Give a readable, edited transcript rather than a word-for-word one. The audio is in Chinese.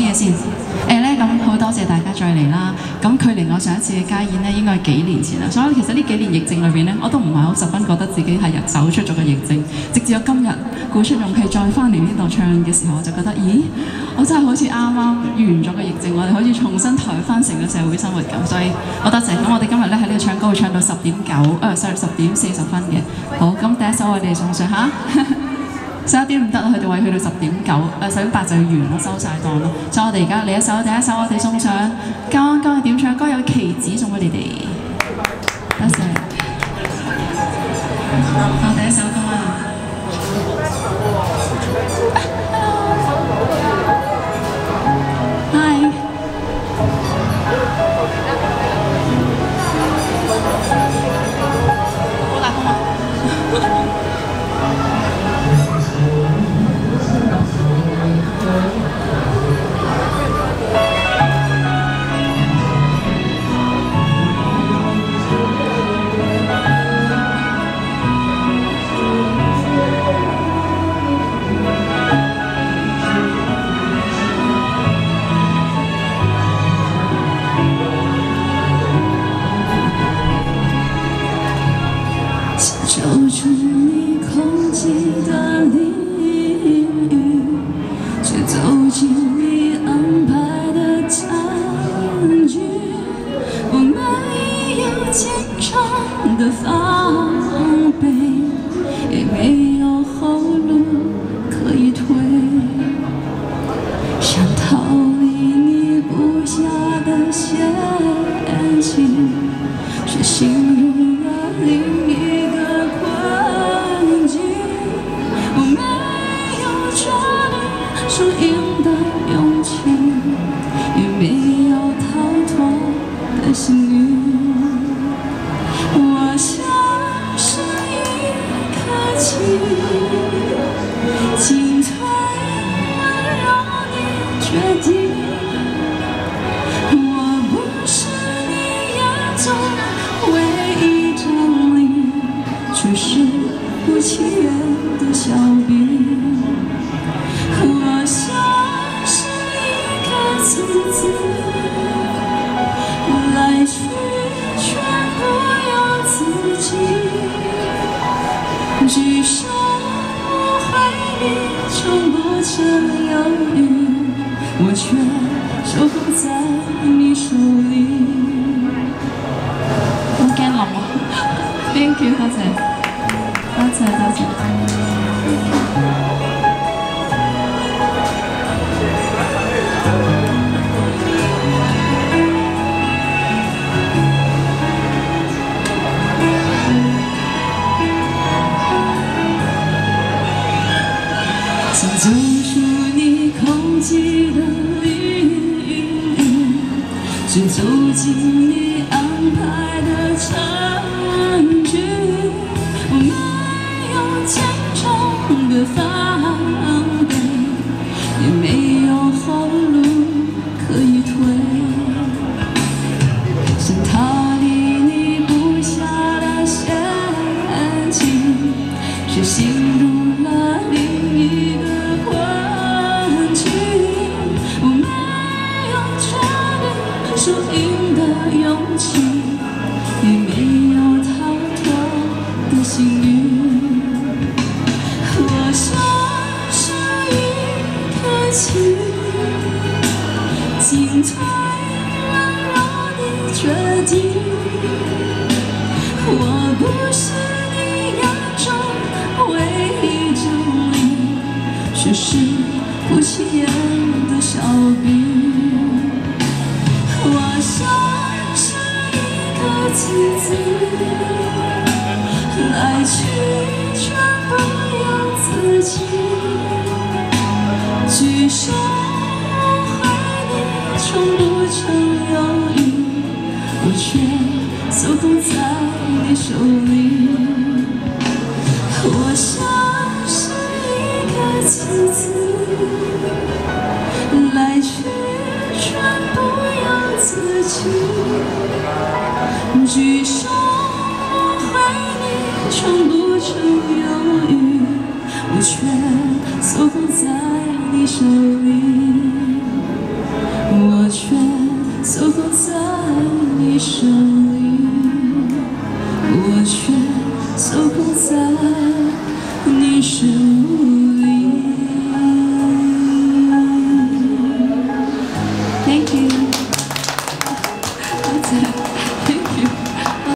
嘅先。咧咁好多謝大家再嚟啦。咁距離我上一次嘅家宴咧，應該係幾年前啦。所以其實呢幾年疫症裏邊咧，我都唔係好十分覺得自己係走出咗個疫症。直至我今日鼓出勇氣再翻嚟呢度唱嘅時候，我就覺得，咦，我真係好似啱啱完咗個疫症，我哋好似重新抬翻成個社會生活咁。所以好多謝。咁我哋今日咧喺呢度唱歌會唱到10點40分嘅。好，咁第一首我哋送上嚇。11點唔得啦，佢哋話去到10點9，10點8就要完啦，收晒檔啦。所以我哋而家嚟第一首我哋送上剛剛嘅點唱歌有棋子送俾你哋，多謝。好，第一首歌啊。Hi。好大風啊！ 守住你空寂的领域，却走进你安排的战局。我没有坚强的防备，也没有后路可以退，想逃离你布下的陷阱，却陷入了另一个困境。我没有决定输赢的勇气，也没有逃脱的幸运。我像是一颗棋，进退让你决定。我不是你眼中唯一证明，只是不起眼的小兵。我像是一颗棋子，来去全不由自己。举手回避，从不曾犹豫，我却守护在你手里。 好驚冧啊 ！Thank you， 多謝，多謝，多謝。 想走出你空寂的领域，只走进你安排的战局。我没有坚强的防备，也没有后路可以退，想逃离你布下的陷阱，却陷入了另一个困境。我没有决定输赢的勇气，也没有逃脱的幸运。我像是一颗棋，进退让你决定。我不是你眼中唯一证明，只是不起眼的小兵。我像是一颗棋子，来去全不由自己。举手回避，从不曾犹豫，我却守护在你手里。我像是一颗棋子，来去全不由自己。举手回避，从不曾犹豫，我却守护在你手里。 是无